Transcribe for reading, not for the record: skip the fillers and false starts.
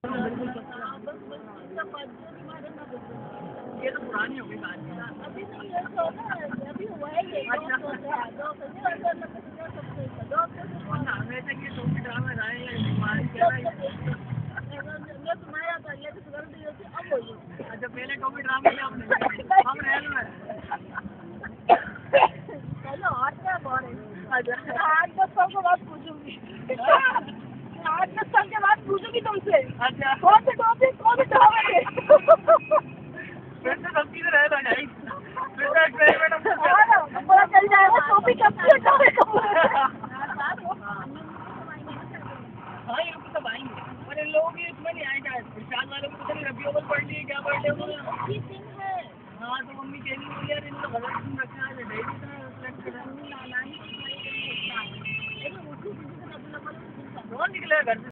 ये तो पुरानी हो गई बात। अभी नहीं है तो अभी हुआ है ये हमेशा ये तो ड्रामा रहा है तुम्हारा पहले तो सुधर दी होती अब वही अच्छा पहले कॉपी ड्रामा में हम रेल में चलो आज क्या बहुत है आज 10 साल के बाद पूछूंगी आज 10 साल के बाद पूछूंगी तुमसे अच्छा कौन से टॉपिक कौन से ड्रामा है फिर तो सबकी तो रह जाएगी फिर तो एक्सपेरिमेंट पता चल जाएगा टॉपिक कब से टॉपिक हाँ ये लोग सब आएंगे और इन लोगों की इसमें नहीं आएगा प्रसाद वालों को पता नहीं रबी अव्वल पढ़ लिए क्या पढ़ लिया उन्होंने दिन है हाँ तो मम्मी कह रही है यार इनको गलत दिन रखना है डेली इतना कौन निकलेगा घर से